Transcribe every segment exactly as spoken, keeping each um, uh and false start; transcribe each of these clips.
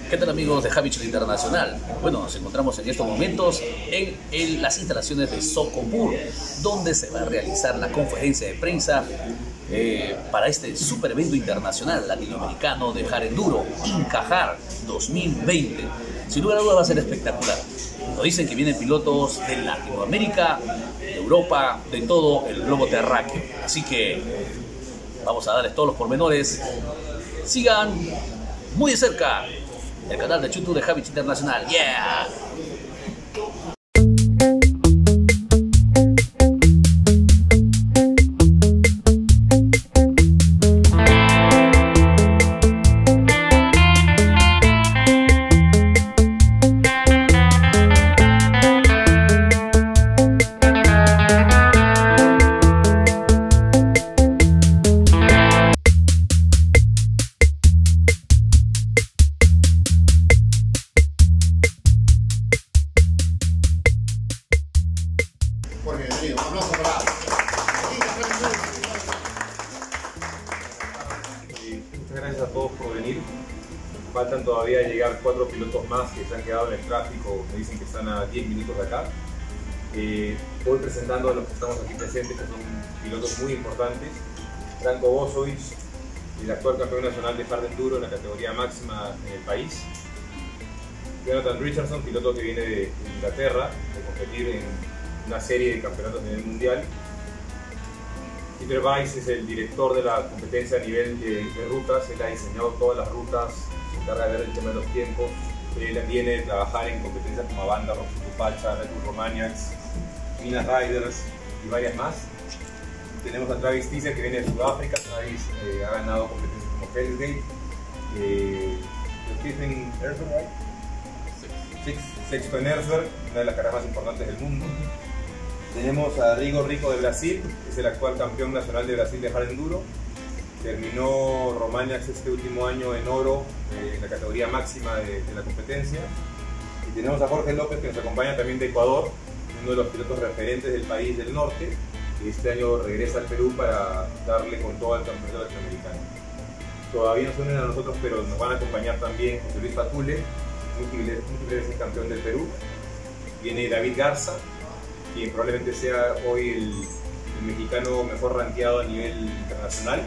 ¿Qué tal, amigos de Javi Chile Internacional? Bueno, nos encontramos en estos momentos en, en las instalaciones de Socopur, donde se va a realizar la conferencia de prensa eh, para este super evento internacional latinoamericano de Hard Enduro, INCAHAR dos mil veinte. Sin lugar a dudas va a ser espectacular. Nos dicen que vienen pilotos de Latinoamérica, de Europa, de todo el globo terráqueo. Así que vamos a darles todos los pormenores. Sigan muy de cerca el canal de YouTube de Javi Chile Internacional. ¡Yeah! Muchas gracias a todos por venir. Faltan todavía llegar cuatro pilotos más que se han quedado en el tráfico, me dicen que están a diez minutos de acá. Eh, voy presentando a los que estamos aquí presentes, que son pilotos muy importantes. Branko Bozovic, el actual campeón nacional de Hard Enduro en la categoría máxima en el país. Jonathan Richardson, piloto que viene de Inglaterra, de competir en una serie de campeonatos a nivel mundial. Peter Weiss es el director de la competencia a nivel de, de rutas. Él ha diseñado todas las rutas, se encarga de ver el tema de los tiempos. Él viene de trabajar en competencias como Avanda, Roxy Tupacha, Red Bull Romaniacs, Minas Riders y varias más. Tenemos a Travis Teaser, que viene de Sudáfrica. Travis eh, ha ganado competencias como Hellgate, eh, Stephen Erzberg, right? Six, Sexto en Erzberg, una de las carreras más importantes del mundo. Tenemos a Rigo Rico de Brasil, que es el actual campeón nacional de Brasil de Hard Enduro. Terminó Romaniacs este último año en oro, eh, en la categoría máxima de, de la competencia. Y tenemos a Jorge López, que nos acompaña también de Ecuador, uno de los pilotos referentes del país del norte, que este año regresa al Perú para darle con todo al campeonato latinoamericano. Todavía no se unen a nosotros, pero nos van a acompañar también José Luis Fatule, múltiple, múltiple veces campeón del Perú. Viene David Garza, quien probablemente sea hoy el, el mexicano mejor rankeado a nivel internacional.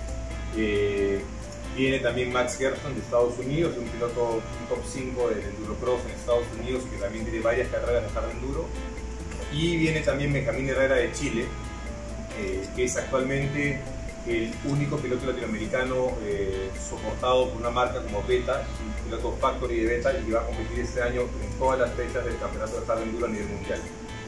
Eh, viene también Max Gerson de Estados Unidos, un piloto un top cinco del Endurocross en Estados Unidos, que también tiene varias carreras de Hard Enduro. Y viene también Benjamín Herrera de Chile, eh, que es actualmente el único piloto latinoamericano eh, soportado por una marca como Beta, un piloto Factory de Beta, y que va a competir este año en todas las fechas del campeonato de Hard Enduro a nivel mundial.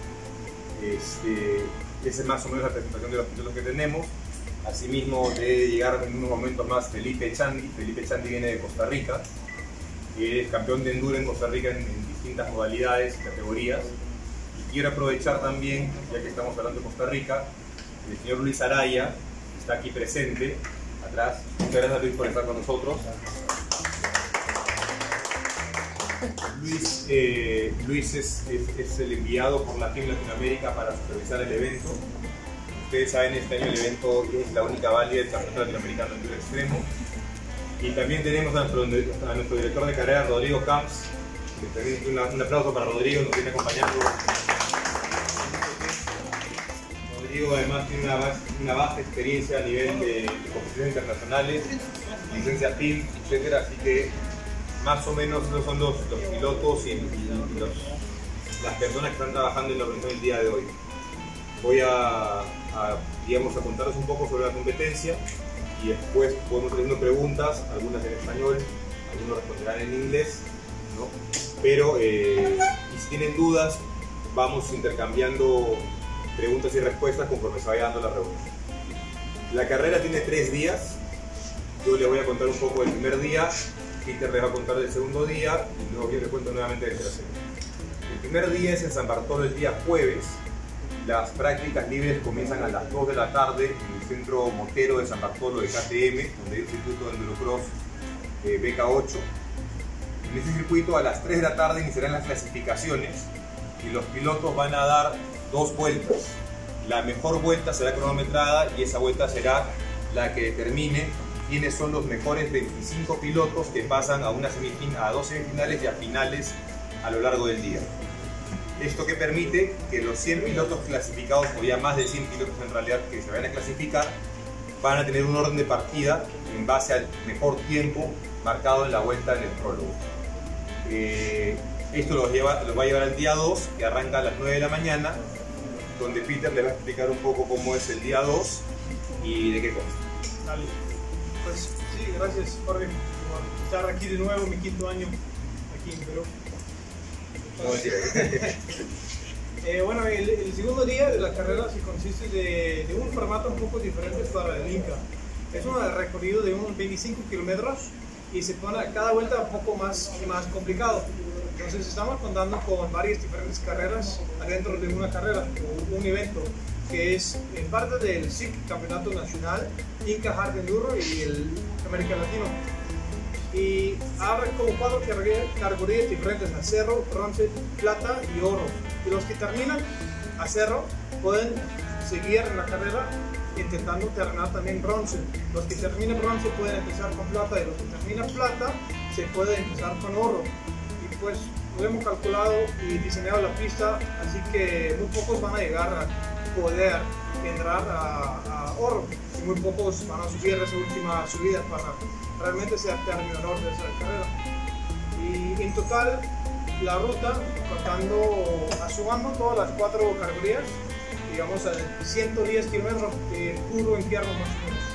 Este, esa es más o menos la presentación de los pilotos que tenemos. Asimismo, debe llegar en unos momentos más Felipe Chandi. Felipe Chandi viene de Costa Rica, es campeón de enduro en Costa Rica en, en distintas modalidades y categorías. Y quiero aprovechar también, ya que estamos hablando de Costa Rica, el señor Luis Araya, que está aquí presente, atrás. Muchas gracias, Luis, por estar con nosotros. Luis, eh, Luis es, es, es el enviado por la F I M Latinoamérica para supervisar el evento. Ustedes saben, este año el evento es la única válida del Campeonato Latinoamericano de Enduro Extremo. Y también tenemos a nuestro, a nuestro director de carrera, Rodrigo Camps. Un, un aplauso para Rodrigo, nos viene acompañando. Rodrigo además tiene una, una vasta experiencia a nivel de, de competiciones internacionales, licencia F I M, etcétera. Así que más o menos esos son los, los pilotos y, y, y los, las personas que están trabajando en la organización del día de hoy. Voy a, a, digamos, a contaros un poco sobre la competencia y después podemos hacer preguntas, algunas en español, algunos responderán en inglés, ¿no? Pero eh, y si tienen dudas, vamos intercambiando preguntas y respuestas conforme se vaya dando la reunión. La carrera tiene tres días. Yo les voy a contar un poco del primer día, Peter les va a contar del segundo día y luego yo les cuento nuevamente del tercero. El primer día es en San Bartolo, el día jueves. Las prácticas libres comienzan a las dos de la tarde en el centro motero de San Bartolo de K T M, donde hay un circuito de Endurocross eh, B K ocho. En este circuito a las tres de la tarde iniciarán las clasificaciones y los pilotos van a dar dos vueltas. La mejor vuelta será cronometrada y esa vuelta será la que determine quiénes son los mejores veinticinco pilotos que pasan a, una semifin a dos semifinales y a finales a lo largo del día. Esto que permite que los cien pilotos clasificados, o ya más de cien pilotos en realidad que se vayan a clasificar, van a tener un orden de partida en base al mejor tiempo marcado en la vuelta en el prólogo. Eh, esto los, lleva, los va a llevar al día dos, que arranca a las nueve de la mañana, donde Peter le va a explicar un poco cómo es el día dos y de qué consta. Dale. Pues sí, gracias Jorge por estar aquí de nuevo, mi quinto año aquí en Perú. Entonces, eh, bueno, el, el segundo día de la carrera se consiste de, de un formato un poco diferente para el Inca. Es un recorrido de unos veinticinco kilómetros y se pone a cada vuelta un poco más, más complicado. Entonces estamos contando con varias diferentes carreras adentro de una carrera, un evento que es en parte del S I C, Campeonato Nacional, Inca Hard Enduro y el América Latino. Y abre como cuatro categorías diferentes: acero, bronce, plata y oro. Y los que terminan acero pueden seguir en la carrera intentando terminar también bronce. Los que terminan bronce pueden empezar con plata y los que terminan plata se puede empezar con oro. Y pues lo hemos calculado y diseñado la pista, así que muy pocos van a llegar a poder entrar a, a oro y muy pocos van a subir esa última subida para realmente ser terminador de esa carrera. Y en total la ruta, contando, sumando todas las cuatro categorías, digamos a ciento diez kilómetros de puro infierno más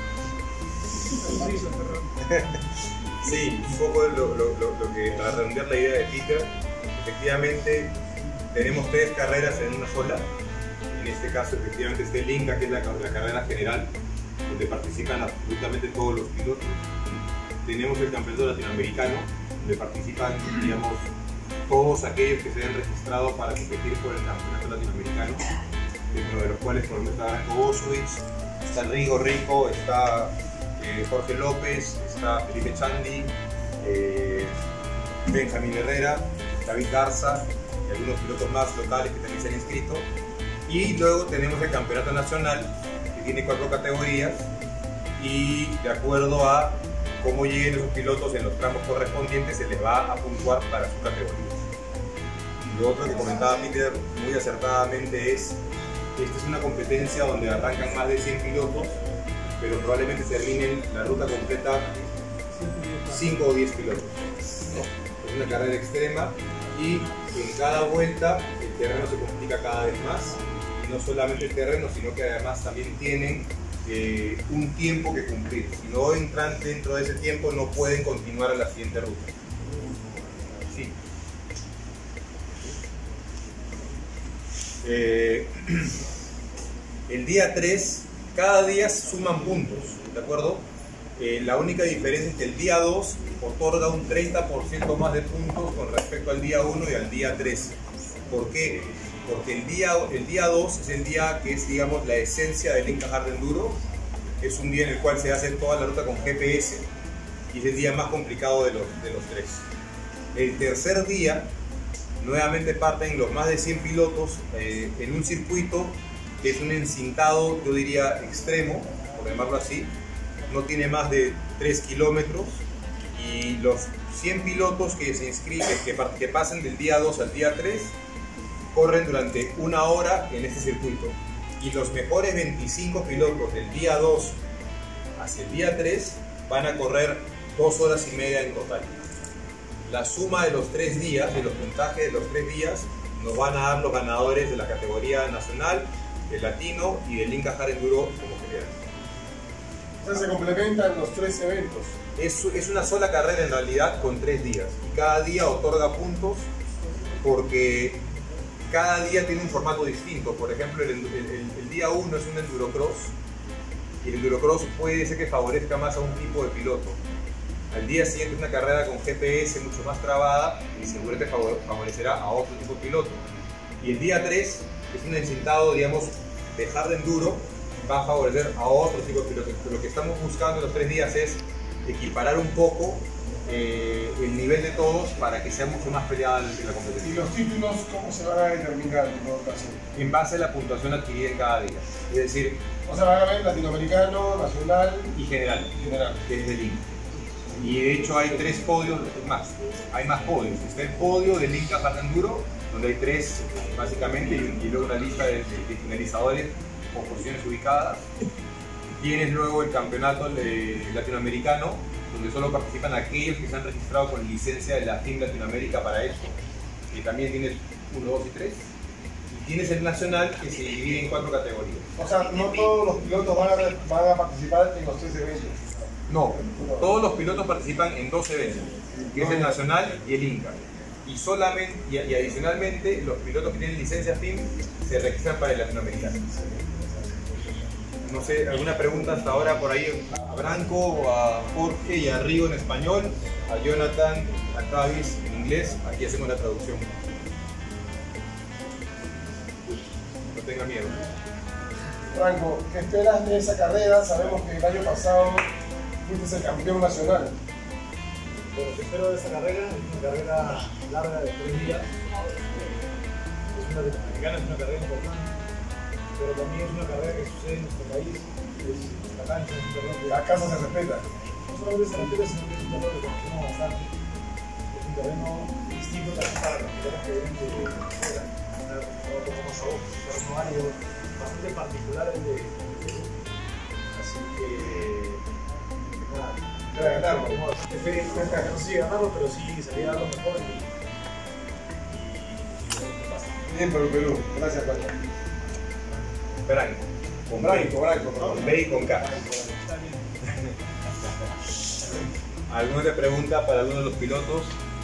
o menos. Sí, un poco lo, lo, lo, lo que, para redondear la idea de Peter, efectivamente tenemos tres carreras en una sola. En este caso efectivamente está el Inca, que es la, la carrera general, donde participan absolutamente todos los pilotos. Tenemos el Campeonato Latinoamericano, donde participan, digamos, todos aquellos que se hayan registrado para competir por el Campeonato Latinoamericano, dentro de los cuales por ejemplo está Boswich, está Rigo Rico, está eh, Jorge López, está Felipe Chandi, eh, Benjamín Herrera, David Garza y algunos pilotos más locales que también se han inscrito. Y luego tenemos el Campeonato Nacional, que tiene cuatro categorías, y de acuerdo a cómo lleguen los pilotos en los tramos correspondientes se les va a puntuar para su categoría. Lo otro que comentaba Peter muy acertadamente es que esta es una competencia donde arrancan más de cien pilotos, pero probablemente terminen la ruta completa cinco o diez pilotos. Es una carrera extrema y en cada vuelta el terreno se complica cada vez más. Y no solamente el terreno, sino que además también tienen eh, un tiempo que cumplir. Si no entran dentro de ese tiempo, no pueden continuar a la siguiente ruta. Sí. Eh, el día tres, cada día suman puntos, ¿de acuerdo? Eh, la única diferencia es que el día dos otorga un treinta por ciento más de puntos con respecto al día uno y al día tres. ¿Por qué? Porque el día, el día dos es el día que es, digamos, la esencia del Inca Hard Enduro. Es un día en el cual se hace toda la ruta con G P S y es el día más complicado de los, de los tres. El tercer día, nuevamente parten los más de cien pilotos eh, en un circuito que es un encintado, yo diría, extremo, por llamarlo así. No tiene más de tres kilómetros y los cien pilotos que se inscriben, que, que pasen del día dos al día tres, corren durante una hora en este circuito. Y los mejores veinticinco pilotos del día dos hacia el día tres van a correr dos horas y media en total. La suma de los tres días, de los puntajes de los tres días, nos van a dar los ganadores de la categoría nacional, del latino y del Inca Hard Enduro como general. O sea, se complementan los tres eventos. Es, es una sola carrera en realidad con tres días. Y cada día otorga puntos porque cada día tiene un formato distinto. Por ejemplo, el, el, el, el día uno es un endurocross y el endurocross puede ser que favorezca más a un tipo de piloto. Al día siguiente es una carrera con G P S mucho más trabada y seguramente favorecerá a otro tipo de piloto. Y el día tres es un encintado, digamos, de hard enduro, va a favorecer a otro tipo de pilotos. Lo que estamos buscando en los tres días es equiparar un poco eh, el nivel de todos para que sea mucho más peleada la competencia. ¿Y los títulos cómo se van a determinar en todo caso? En base a la puntuación adquirida en cada día. Es decir, O sea, van a ver latinoamericano, nacional y general, y general. que es del Inca. Y de hecho hay tres podios más, hay más podios. Está el podio del Inca Hard Enduro, donde hay tres básicamente, y, y luego una lista de, de finalizadores con posiciones ubicadas. Tienes luego el campeonato de latinoamericano, donde solo participan aquellos que se han registrado con licencia de la F I M Latinoamérica para eso. Y también tienes uno, dos y tres. Y tienes el nacional, que se divide en cuatro categorías. O sea, no todos los pilotos van a, van a participar en los tres eventos. No, todos los pilotos participan en dos eventos, que es el nacional y el Inca. Y solamente y, y adicionalmente los pilotos que tienen licencia F I M se registran para el latinoamericano. No sé, ¿alguna pregunta hasta ahora por ahí a Branco, a Jorge y a Rigo en español, a Jonathan, a Travis en inglés? Aquí hacemos la traducción. No tenga miedo. Franco, ¿qué esperas de esa carrera? Sabemos que el año pasado fuiste el campeón nacional. Bueno, lo que espero de esta carrera es una carrera larga de tres días. Es una latinoamericana, es una carrera importante, pero también es una carrera que sucede en nuestro país. Es la cancha, es un terreno que La casa se respeta. no solamente se respeta, sino que es un terreno que conocemos bastante. Es un terreno distinto también para los pilotos que vienen de fuera. Un terreno como sabor, un terreno árido, bastante particular el de Perú. Así que, nada. Para ganarlo. No sé si ganarlo, pero sí salir a dar lo mejor y, y, y qué pasa. Bien, Perú, Perú. Gracias, Franco. Branco. Con Branco, Branco, B. perdón. Con B y con K. Está bien. ¿Alguna otra pregunta para alguno de los pilotos?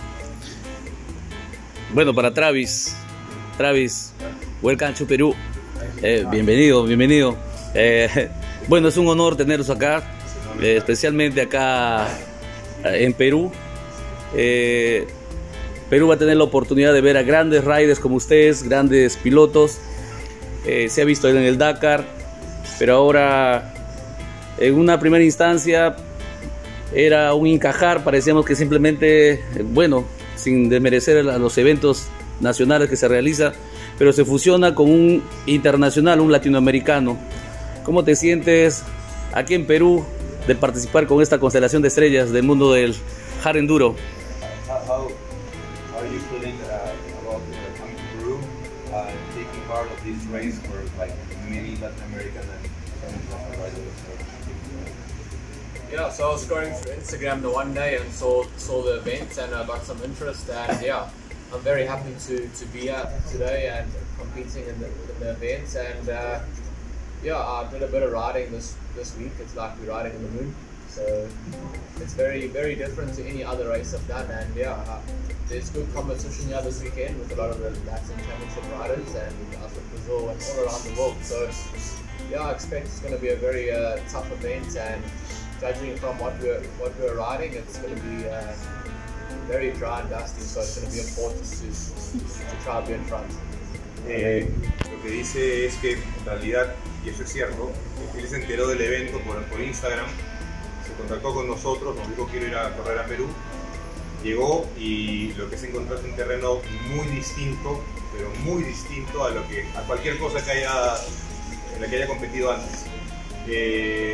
Bueno, para Travis, Travis, welcome to Perú. Eh, bienvenido, bienvenido. Eh, bueno, es un honor tenerlos acá, eh, especialmente acá eh, en Perú. Eh, Perú va a tener la oportunidad de ver a grandes riders como ustedes, grandes pilotos. Eh, se ha visto en el Dakar, pero ahora en una primera instancia era un encajar, parecíamos que simplemente, eh, bueno, sin desmerecer a los eventos nacionales que se realiza, pero se fusiona con un internacional, un latinoamericano. ¿Cómo te sientes aquí en Perú de participar con esta constelación de estrellas del mundo del hard enduro? How, how are you feeling uh, about uh, coming to Peru, uh, taking part of this race for like many Latin American and international riders? Yeah, so I was scrolling through Instagram the one day and saw saw the event and I got some interest, and yeah, I'm very happy to, to be here today and competing in the, in the events. And uh, yeah, I did a bit of riding this this week. It's like we're riding in the moon, so it's very very different to any other race I've done. And yeah, uh, there's good competition here this weekend with a lot of the Latin Championship riders and out of Brazil and all around the world. So yeah, I expect it's going to be a very uh, tough event, and judging from what we're what we're riding, it's going to be uh, very dry and dusty. So it's going to be important to to try to be in front. Eh, lo que dice es que en realidad, y eso es cierto, él se enteró del evento por, por Instagram, se contactó con nosotros, nos dijo quiero ir a correr a Perú, llegó y lo que se encontró es un terreno muy distinto, pero muy distinto a lo que a cualquier cosa que haya en la que haya competido antes. Eh,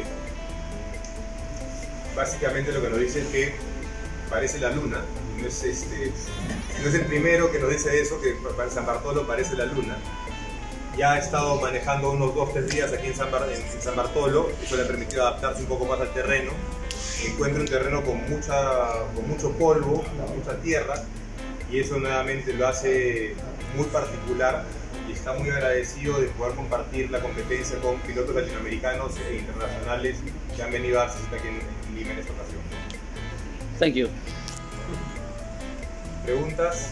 básicamente lo que nos dice es que parece la luna. No es, este, no es el primero que nos dice eso, que para San Bartolo parece la luna. Ya ha estado manejando unos dos o tres días aquí en San, Bar, en, en San Bartolo, eso le ha permitido adaptarse un poco más al terreno. Encuentra un terreno con, mucha, con mucho polvo, con mucha tierra, y eso nuevamente lo hace muy particular, y está muy agradecido de poder compartir la competencia con pilotos latinoamericanos e internacionales que han venido a darse cita aquí en, en Lima en esta ocasión. Thank you. ¿Preguntas?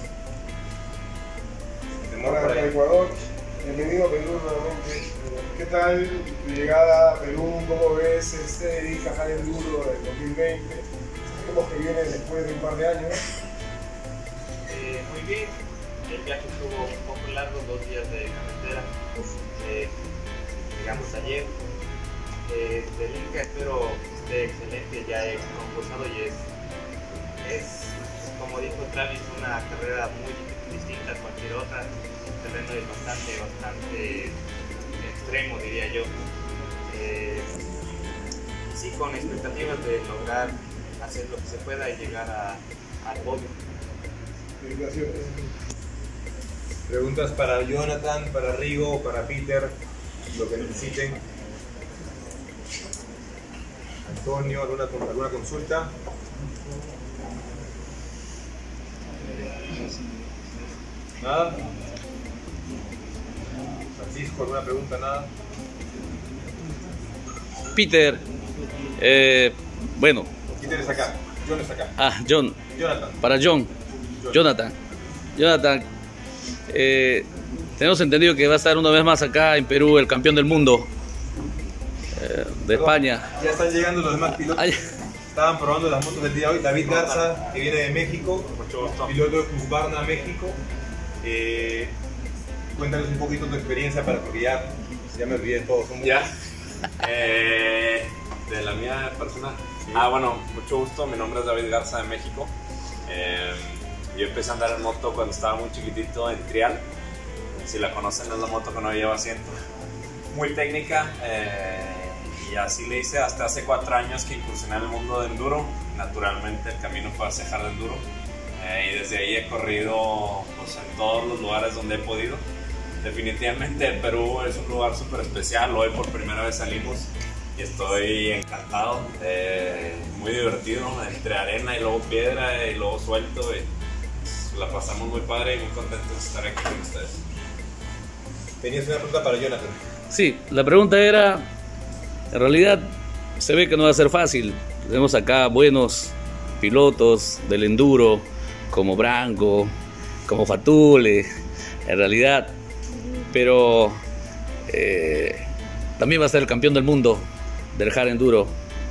Hola, acá Ecuador. Bienvenido a Perú nuevamente. ¿Qué tal tu llegada a Perú? ¿Cómo ves este Inca Hard Enduro del dos mil veinte? Sabemos que viene después de un par de años. Eh, muy bien, el viaje estuvo un poco largo, dos días de carretera. Eh, llegamos ayer. Eh, del Inca espero que esté excelente, ya he concursado y es, es, como dijo Travis, una carrera muy distinta a cualquier otra. El terreno es bastante, bastante extremo, diría yo. eh, y sí con expectativas de lograr hacer lo que se pueda y llegar a, al podio. Felicitaciones. Preguntas para Jonathan, para Rigo, para Peter, lo que necesiten. Antonio, ¿alguna, alguna consulta? ¿Nada? Francisco, ¿alguna pregunta? ¿Nada? Peter, eh, bueno. Peter es acá, John es acá. Ah, John. Jonathan. Para John. Jonathan. Jonathan, eh, tenemos entendido que va a estar una vez más acá en Perú el campeón del mundo eh, de España. Ya están llegando los demás pilotos. Ay. Estaban probando las motos del día de hoy. David Garza, que viene de México, piloto de Husqvarna, México. Eh, cuéntanos un poquito tu experiencia para porque ya, ya me olvidé de todo. Son Ya. Eh, de la mía persona. Ah, bueno, mucho gusto. Mi nombre es David Garza de México. Eh, yo empecé a andar en moto cuando estaba muy chiquitito en Trial. Si la conocen, es la moto que no lleva asiento. Muy técnica. Eh, y así le hice hasta hace cuatro años que incursioné en el mundo de enduro. Naturalmente, el camino fue hacia hard enduro. Eh, y desde ahí he corrido pues, en todos los lugares donde he podido. Definitivamente el Perú es un lugar súper especial. Hoy por primera vez salimos y estoy encantado. Eh, muy divertido, entre arena y luego piedra y luego suelto. Y la pasamos muy padre y muy contentos de estar aquí con ustedes. Tenías una pregunta para Jonathan. Sí, la pregunta era, en realidad se ve que no va a ser fácil. Tenemos acá buenos pilotos del enduro, como Branco, como Fatule, en realidad, pero eh, también va a ser el campeón del mundo del hard enduro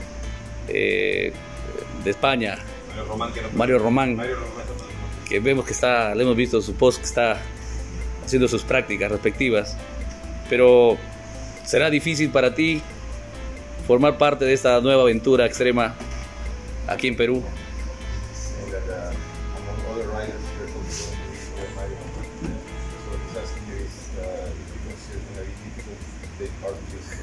eh, de España, Mario Román, que no Mario Román, Mario Román, que vemos que está, le hemos visto su post que está haciendo sus prácticas respectivas, pero será difícil para ti formar parte de esta nueva aventura extrema aquí en Perú. And that uh, among other riders, there's also going to be Mario. So he's asking you is, uh, if you consider it going to be difficult to take part in this.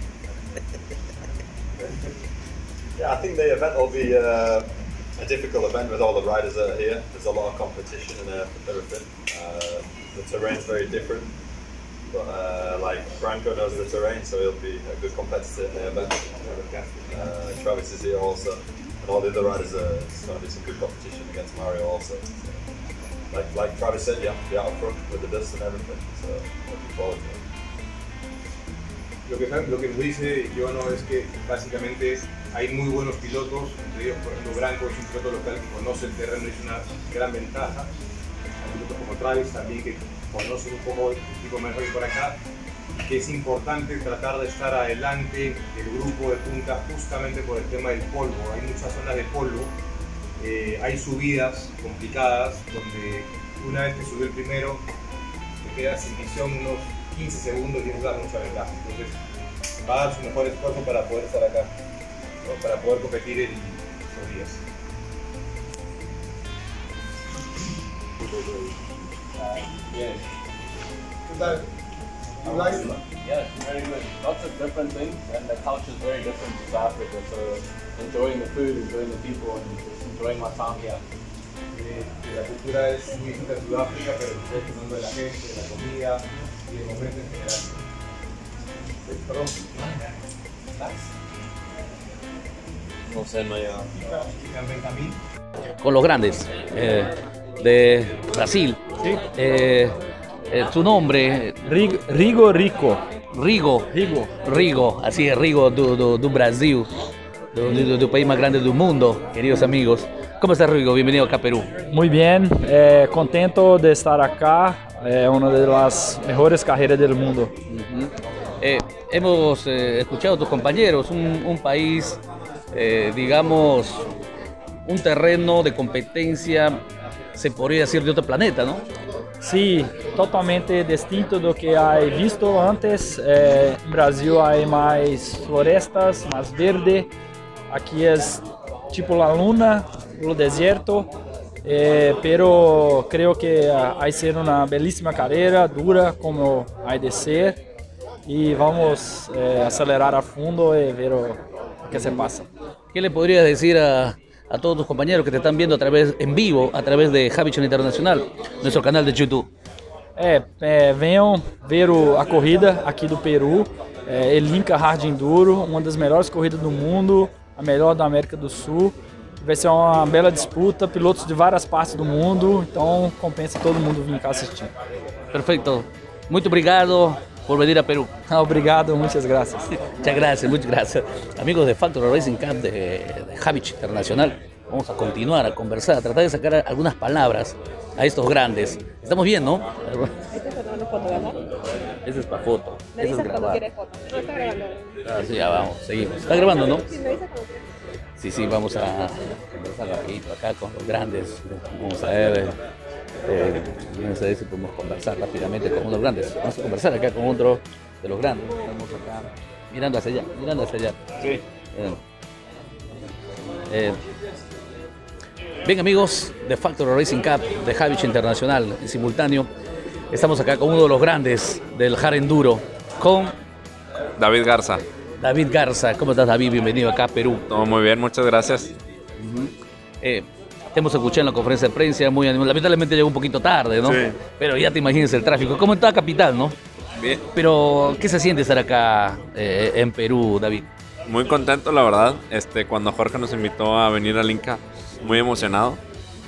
Uh, yeah, I think the event will be uh, a difficult event with all the riders that are here. There's a lot of competition and uh, everything. Uh, the terrain's very different. But uh, like Branko knows the terrain, so he'll be a good competitor in the event. Uh, Travis is here also, and all the other riders are it's going to be some good competition against Mario also. So, like like Travis said, you have to be out front with the dust and everything. So looking forward to it. Lo que, lo que nos dice Jono es que básicamente hay muy buenos pilotos, entre ellos por ejemplo Branko es un piloto local que conoce el terreno y es una gran ventaja. Hay pilotos como Travis también que conocen un poco el tipo mejor por acá, que es importante tratar de estar adelante del grupo de punta justamente por el tema del polvo. Hay muchas zonas de polvo, eh, hay subidas complicadas donde una vez que subió el primero te quedas sin visión unos quince segundos y eso da mucha ventaja. Entonces va a dar su mejor esfuerzo para poder estar acá, ¿no? Para poder competir en estos días. Yeah. ¿Qué tal? ¿Habláis? Yeah, very good. Lots of different things, and the culture is very different to South Africa. So enjoying the food, enjoying the people, and just enjoying my time here. Eh, la cultura es muy distinta en Sudáfrica, pero estoy disfrutando de la gente, de la comida y del momento en general. Eh, Perdón. No sé, no ya. Benjamín. Con los grandes eh, de Brasil. Sí. Eh, eh, tu nombre, Rigo, Rigo Rico. Rigo. Rigo. Rigo, así es, Rigo do, do, do Brasil, do, do, do país más grande del mundo, queridos amigos. ¿Cómo estás, Rigo? Bienvenido acá a Perú. Muy bien, eh, contento de estar acá. É uma das mejores carreiras do mundo. Uh-huh. eh, hemos eh, escuchado a tus compañeros, un, un país, eh, digamos, un terreno de competencia, se podría decir, de otro planeta, ¿no? Sim, totalmente distinto do que há visto antes. É, no Brasil há mais florestas, mais verde. Aqui é tipo la luna, o deserto. Eh, pero creo que hay ser una bellísima carrera, dura como hay de ser. y vamos a acelerar a fondo y ver o que se pasa. ¿Qué le podrías decir a, a todos tus compañeros que te están viendo a través, en vivo a través de Havichan Internacional, nuestro canal de YouTube? É, é, venham ver o, a corrida aqui do Peru, é, Elinca Hard Enduro, uma das melhores corridas do mundo, a melhor da América do Sul. Vai ser uma bela disputa, pilotos de várias partes do mundo, então compensa todo mundo vir cá assistir. Perfeito. Muito obrigado por venir a Perú. Obrigado, muchas gracias. Muchas gracias, muchas gracias. Amigos de Factory Racing Cup de, de Havichan Internacional, vamos a continuar a conversar, a tratar de sacar algunas palabras a estos grandes. Estamos bien, ¿no? ¿Este es para una foto, verdad? Ese es para foto. Me Ese es dices cuando grabar. quieres foto. No, está grabando. Ah, sí, ya vamos, seguimos. Está grabando, ¿no? Sí, me dices cuando quieres. Sí, sí, vamos a conversar rapidito acá con los grandes. Vamos a ver, eh, eh, no sé si podemos conversar rápidamente con unos grandes. Vamos a conversar acá con otro de los grandes. Estamos acá mirando hacia allá, mirando hacia allá. Sí. Eh, eh, bien, amigos de Factory Racing Cup de Havichan Internacional, en simultáneo, estamos acá con uno de los grandes del hard enduro, con David Garza. David Garza. ¿Cómo estás, David? Bienvenido acá a Perú. Todo muy bien, muchas gracias. Eh, te hemos escuchado en la conferencia de prensa, muy animado. Lamentablemente llegó un poquito tarde, ¿no? Sí. Pero ya te imaginas el tráfico, como en toda capital, ¿no? Bien. Pero, ¿qué se siente estar acá eh, en Perú, David? Muy contento, la verdad. Este, cuando Jorge nos invitó a venir al Inca, muy emocionado.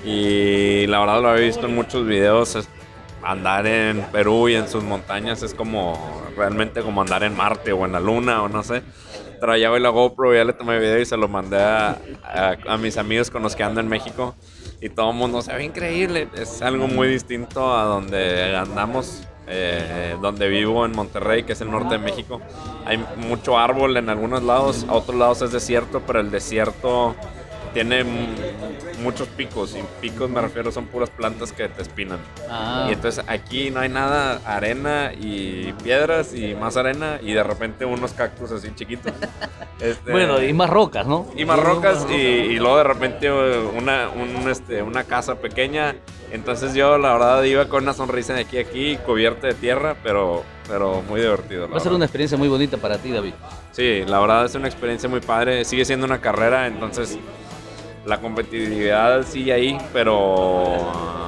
Y la verdad lo había visto en muchos videos. es- Andar en Perú y en sus montañas es como realmente como andar en Marte o en la Luna o no sé. Traía hoy la GoPro, ya le tomé video y se lo mandé a, a, a mis amigos con los que ando en México. Y todo el mundo se ve increíble. Es algo muy distinto a donde andamos. Eh, donde vivo en Monterrey, que es el norte de México. Hay mucho árbol en algunos lados, a otros lados es desierto, pero el desierto tiene m- muchos picos, y picos me refiero son puras plantas que te espinan. Ah, Y entonces aquí no hay nada, arena y piedras y más arena y de repente unos cactus así chiquitos. Este, bueno, y más rocas, ¿no? y más rocas y, y luego de repente una, un, este, una casa pequeña. Entonces yo la verdad iba con una sonrisa de aquí a aquí, cubierta de tierra, pero, pero muy divertido. la Va a ser verdad. una experiencia muy bonita para ti, David. Sí, la verdad es una experiencia muy padre. Sigue siendo una carrera, entonces la competitividad sigue ahí, pero,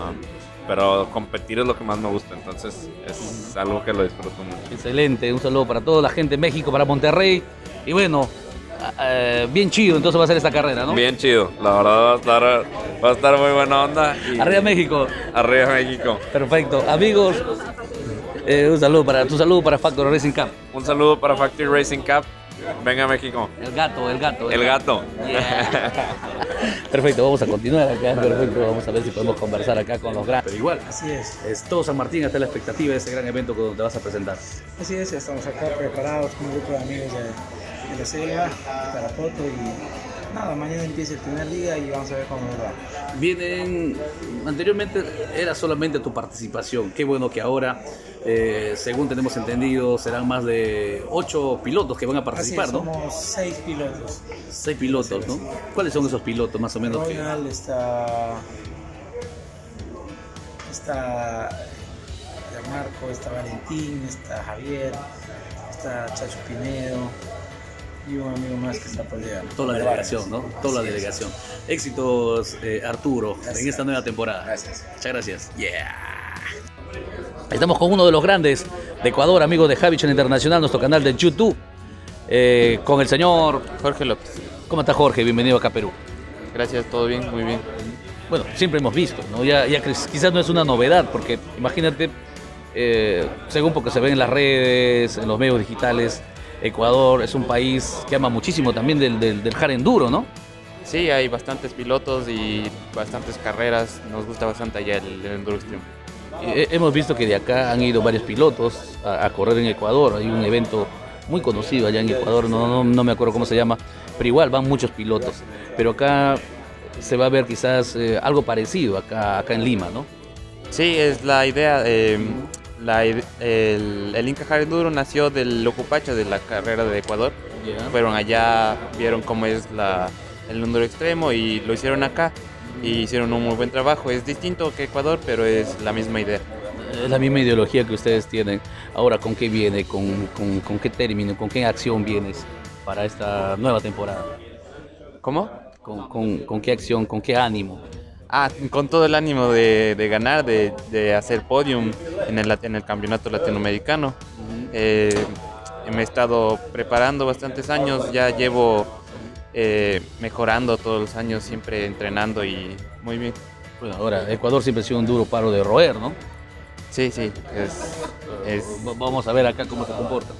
pero competir es lo que más me gusta. Entonces es algo que lo disfruto mucho. Excelente, un saludo para toda la gente de México, para Monterrey. Y bueno, eh, bien chido entonces va a ser esta carrera, ¿no? Bien chido, la verdad va a estar, va a estar muy buena onda. y- Arriba México. Arriba México. Perfecto. Amigos, eh, un saludo para tu saludo para Factory Racing Cup. Un saludo para Factory Racing Cup. Venga México. El gato, el gato. El gato. Yeah. Perfecto, vamos a continuar acá. Perfecto, vamos a ver si podemos conversar acá con los grandes. Pero igual, Así es. es todo San Martín, hasta la expectativa de ese gran evento que te vas a presentar. Así es, estamos acá preparados con un grupo de amigos de, de la SEGA, de Tarapoto y nada, mañana empieza el primer día y vamos a ver cómo nos va. Vienen, anteriormente era solamente tu participación. Qué bueno que ahora, eh, según tenemos entendido, serán más de ocho pilotos que van a participar, Así es, ¿no? somos seis pilotos. Seis pilotos, ¿no? ¿Cuáles son esos pilotos más o menos? que- Royal, está, está Marco, está Valentín, está Javier, está Chacho Pinedo y un amigo más que está por llegar. Toda la delegación, ¿no? Toda la Así es. delegación. Éxitos, eh, Arturo, en Gracias. esta nueva temporada. Gracias. Muchas gracias. Yeah. Estamos con uno de los grandes de Ecuador, amigos de Havichan Internacional, nuestro canal de YouTube, eh, con el señor Jorge López. ¿Cómo está, Jorge? Bienvenido acá a Perú. Gracias, todo bien, muy bien. Bueno, siempre hemos visto, ¿no? Ya, ya que quizás no es una novedad, porque imagínate, eh, según porque se ve en las redes, en los medios digitales, Ecuador es un país que ama muchísimo también del, del, del hard enduro, ¿no? Sí, hay bastantes pilotos y bastantes carreras. Nos gusta bastante allá el, el enduro extremo. Eh, hemos visto que de acá han ido varios pilotos a, a correr en Ecuador. Hay un evento muy conocido allá en Ecuador, no, no, no me acuerdo cómo se llama, pero igual van muchos pilotos. Pero acá se va a ver quizás eh, algo parecido acá, acá en Lima, ¿no? Sí, es la idea. eh, la ide- el, el Inca Hard Enduro nació del Locupacho, de la carrera de Ecuador. Fueron allá, vieron cómo es la, el enduro extremo y lo hicieron acá. Y hicieron un muy buen trabajo. Es distinto que Ecuador, pero es la misma idea. Es la misma ideología que ustedes tienen. Ahora, ¿con qué viene? ¿Con, con, con qué término? ¿Con qué acción vienes para esta nueva temporada? ¿Cómo? ¿Con, con, con qué acción? ¿Con qué ánimo? Ah, con todo el ánimo de, de ganar, de, de hacer podium en el, en el campeonato latinoamericano. Uh-huh. eh, me he estado preparando bastantes años, ya llevo eh, mejorando todos los años, siempre entrenando y muy bien. Bueno, ahora, Ecuador siempre ha sido un duro paro de roer, ¿no? Sí, sí. Es, es... Vamos a ver acá cómo se comporta.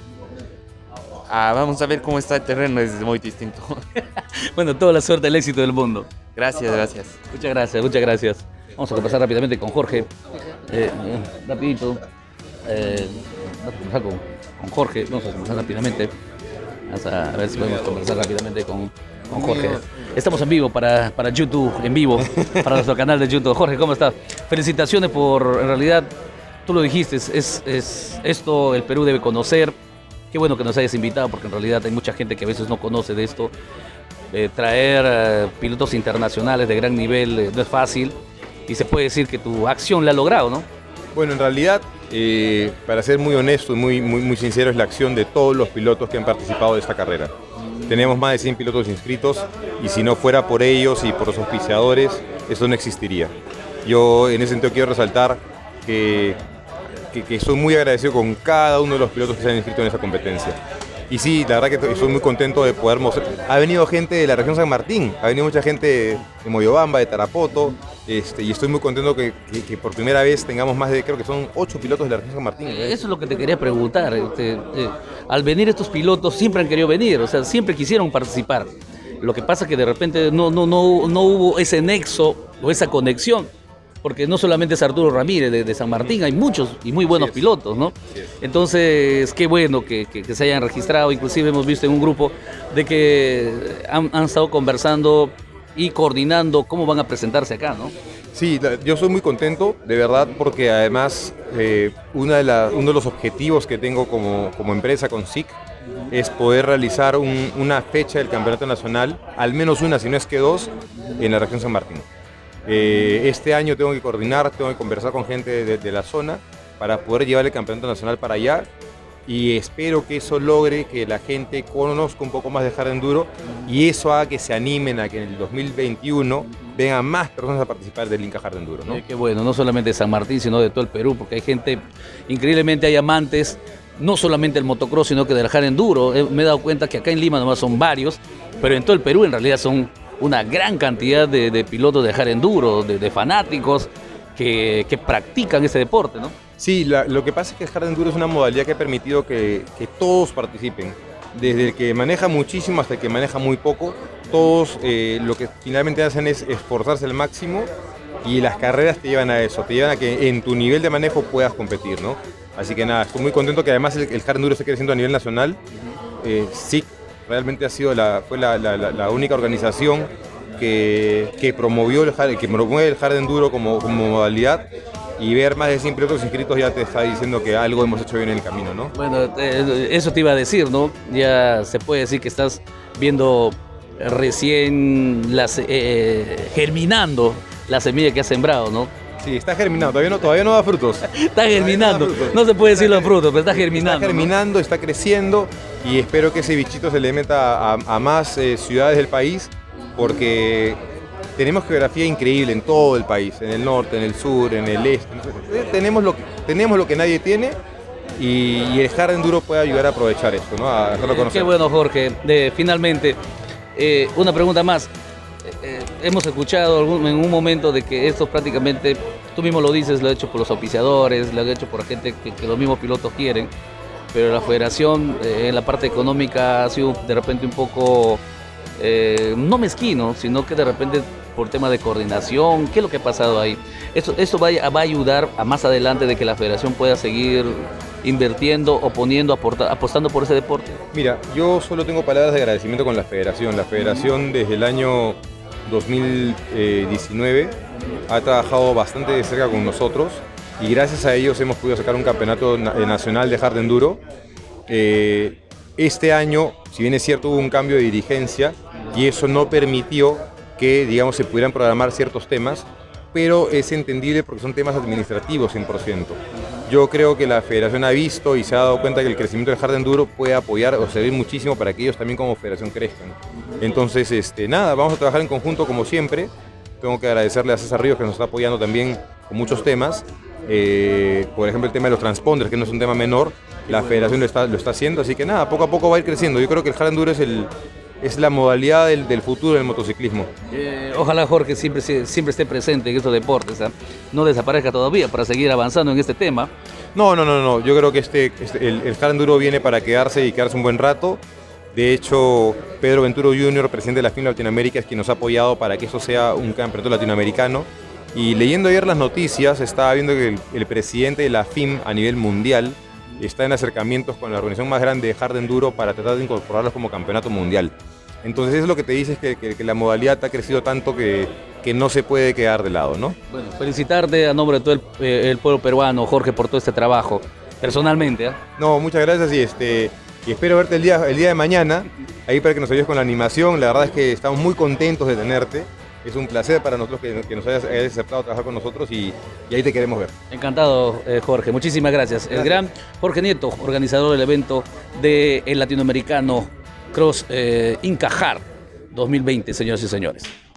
Ah, vamos a ver cómo está el terreno, es muy distinto. Bueno, toda la suerte, el éxito del mundo. Gracias, gracias. Muchas gracias, muchas gracias. Vamos a conversar rápidamente con Jorge. Eh, eh, rapidito. Eh, vamos a conversar con, con Jorge. Vamos a conversar rápidamente. Vamos a ver si podemos conversar rápidamente con, con Jorge. Estamos en vivo para, para YouTube, en vivo, para nuestro canal de YouTube. Jorge, ¿cómo estás? Felicitaciones por, en realidad, tú lo dijiste, es, es esto el Perú debe conocer. Qué bueno que nos hayas invitado, porque en realidad hay mucha gente que a veces no conoce de esto. Eh, traer eh, pilotos internacionales de gran nivel eh, no es fácil, y se puede decir que tu acción la ha logrado, ¿no? Bueno, en realidad, eh, para ser muy honesto y muy, muy, muy sincero, es la acción de todos los pilotos que han participado de esta carrera. Tenemos más de cien pilotos inscritos, y si no fuera por ellos y por los auspiciadores, eso no existiría. Yo en ese sentido quiero resaltar que, que, que estoy muy agradecido con cada uno de los pilotos que se han inscrito en esta competencia. Y sí, la verdad que estoy muy contento de poder mostrar. Ha venido gente de la región San Martín, ha venido mucha gente de Moyobamba, de Tarapoto, este, y estoy muy contento que, que, que por primera vez tengamos más de, creo que son ocho pilotos de la región San Martín. Eso es lo que te quería preguntar. Este, eh, al venir estos pilotos siempre han querido venir, o sea, siempre quisieron participar. Lo que pasa es que de repente no, no, no, no hubo ese nexo o esa conexión. Porque no solamente es Arturo Ramírez de, de San Martín, hay muchos y muy buenos sí pilotos, ¿no? Sí. Entonces, qué bueno que, que, que se hayan registrado. Inclusive hemos visto en un grupo de que han, han estado conversando y coordinando cómo van a presentarse acá, ¿no? Sí, yo soy muy contento, de verdad, porque además eh, una de la, uno de los objetivos que tengo como, como empresa con S I C es poder realizar un, una fecha del Campeonato Nacional, al menos una, si no es que dos, en la región San Martín. Eh, este año tengo que coordinar, tengo que conversar con gente de, de la zona para poder llevar el campeonato nacional para allá, y espero que eso logre que la gente conozca un poco más de hard enduro, y eso haga que se animen a que en el dos mil veintiuno vengan más personas a participar del Inca Hard Enduro, ¿no? Eh, qué bueno, no solamente de San Martín, sino de todo el Perú, porque hay gente, increíblemente hay amantes, no solamente del motocross, sino que del hard enduro. Eh, me he dado cuenta que acá en Lima nomás son varios, pero en todo el Perú en realidad son una gran cantidad de, de pilotos de hard enduro, de, de fanáticos que, que practican ese deporte, ¿no? Sí, la, lo que pasa es que el hard enduro es una modalidad que ha permitido que, que todos participen. Desde el que maneja muchísimo hasta el que maneja muy poco, todos eh, lo que finalmente hacen es esforzarse al máximo, y las carreras te llevan a eso, te llevan a que en tu nivel de manejo puedas competir, ¿no? Así que nada, estoy muy contento que además el, el hard enduro esté creciendo a nivel nacional. Eh, sí, realmente ha sido la, fue la, la, la única organización que, que, promovió el hard, que promueve el hard enduro como, como modalidad, y ver más de cien pilotos inscritos ya te está diciendo que algo hemos hecho bien en el camino, ¿no? Bueno, eh, eso te iba a decir, ¿no? Ya se puede decir que estás viendo recién las, eh, germinando la semilla que has sembrado, ¿no? Sí, está germinando, todavía no, todavía no da frutos. Está germinando, no, frutos. No se puede decir los frutos, pero está germinando. Está germinando, ¿no? Está creciendo, y espero que ese bichito se le meta a, a más eh, ciudades del país, porque tenemos geografía increíble en todo el país, en el norte, en el sur, en el este. Tenemos lo que, tenemos lo que nadie tiene, y, y el hard enduro puede ayudar a aprovechar esto, ¿no? A hacerlo conocer. Qué bueno, Jorge. De, finalmente, eh, una pregunta más. Eh, hemos escuchado algún, en un momento de que esto prácticamente, tú mismo lo dices, lo ha hecho por los auspiciadores, lo ha hecho por gente que, que los mismos pilotos quieren, pero la federación eh, en la parte económica ha sido de repente un poco, eh, no mezquino, sino que de repente por tema de coordinación. ¿Qué es lo que ha pasado ahí? Esto, esto va, a, va a ayudar a más adelante de que la federación pueda seguir invirtiendo o poniendo, aporta, apostando por ese deporte. Mira, yo solo tengo palabras de agradecimiento con la federación. La federación desde el año dos mil diecinueve ha trabajado bastante de cerca con nosotros, y gracias a ellos hemos podido sacar un campeonato nacional de hard enduro. Eh, este año, si bien es cierto, hubo un cambio de dirigencia, y eso no permitió que, digamos, se pudieran programar ciertos temas, pero es entendible porque son temas administrativos cien por ciento. yo creo que la federación ha visto y se ha dado cuenta que el crecimiento del hard enduro puede apoyar o servir muchísimo para que ellos también como federación crezcan. Entonces, este, nada, vamos a trabajar en conjunto como siempre. Tengo que agradecerle a César Ríos que nos está apoyando también con muchos temas. Eh, por ejemplo, el tema de los transponders, que no es un tema menor, la federación lo está, lo está haciendo, así que nada, poco a poco va a ir creciendo. Yo creo que el hard enduro es, el, es la modalidad del, del futuro del motociclismo. Eh, ojalá Jorge siempre, siempre esté presente en estos deportes, ¿eh? No desaparezca todavía para seguir avanzando en este tema. No, no, no, no. Yo creo que este, este el, el hard enduro viene para quedarse y quedarse un buen rato. De hecho, Pedro Venturo junior, presidente de la F I M Latinoamérica, es quien nos ha apoyado para que esto sea un campeonato latinoamericano. Y leyendo ayer las noticias, estaba viendo que el, el presidente de la F I M a nivel mundial está en acercamientos con la organización más grande de hard enduro para tratar de incorporarlos como campeonato mundial. Entonces eso es lo que te dice, es que, que, que la modalidad ha crecido tanto que, que no se puede quedar de lado, ¿no? Bueno, felicitarte a nombre de todo el, eh, el pueblo peruano, Jorge, por todo este trabajo, personalmente. ¿eh? No, muchas gracias y, este, y espero verte el día, el día de mañana, ahí para que nos ayudes con la animación. La verdad es que estamos muy contentos de tenerte. Es un placer para nosotros que, que nos hayas, hayas aceptado trabajar con nosotros y, y ahí te queremos ver. Encantado, eh, Jorge. Muchísimas gracias. gracias. El gran Jorge Nieto, organizador del evento del Latinoamericano Cross eh, Inca Hard dos mil veinte, señoras y señores.